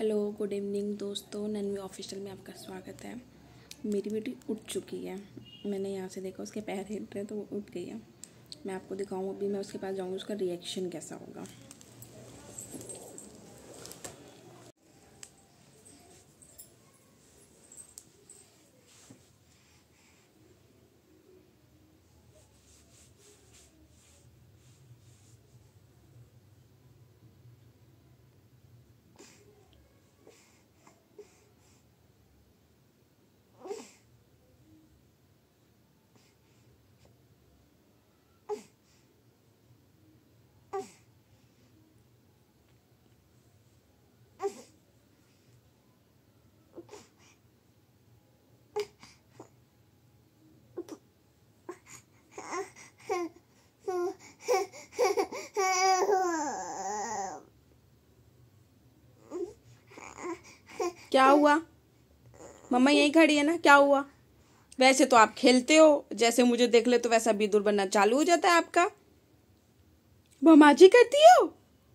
Hello good evening दोस्तों, नन्वी official में आपका स्वागत है। मेरी बेटी उठ चुकी है। मैंने यहाँ से देखा उसके पैर हिल रहे हैं तो वो उठ गई है। मैं आपको दिखाऊँ, अभी मैं उसके पास जाऊँगी, उसका रिएक्शन कैसा होगा। क्या हुआ? मम्मा यहीं खड़ी है ना, क्या हुआ? वैसे तो आप खेलते हो, जैसे मुझे देख ले तो वैसा बिदुर बनना चालू हो जाता है आपका। बमाजी करती हो?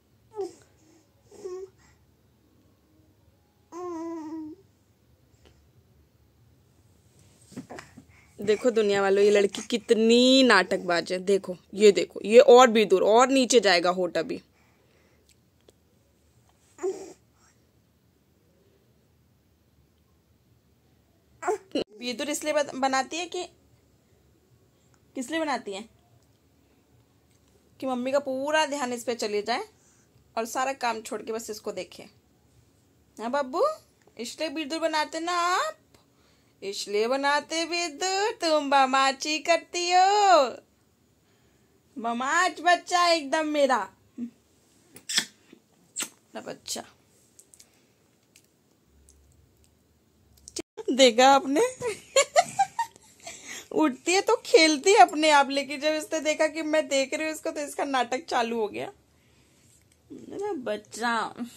देखो दुनिया वालों, ये लड़की कितनी नाटकबाज है। देखो ये और भी दूर और नीचे जाएगा होठ अभी। विदुर इसलिए बनाती है कि किस लिए बनाती है? कि मम्मी का पूरा ध्यान इस पे चले जाए और सारा काम छोड़ के बस इसको देखे। हाँ बब्बू, इसलिए विदुर बनाते ना आप? इसलिए बनाते विदुर, तुम बमाची करती हो। बमाच बच्चा एकदम मेरा बच्चा। देखा आपने? उठती है तो खेलती है अपने आप, लेकिन जब इसने देखा कि मैं देख रही हूँ इसको तो इसका नाटक चालू हो गया। मेरा बच्चा।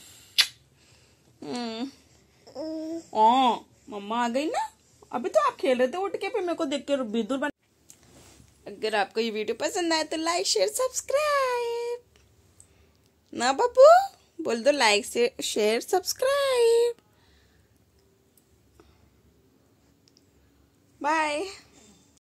ओ मम्मा आ गई ना। अभी तो आप खेल रहे थे उठ के, फिर मेरे को देख के विदुर बन। अगर आपको ये वीडियो पसंद आए तो लाइक शेयर सब्सक्राइब ना। बाबू बोल दो, लाइक शेयर सब्सक्राइब।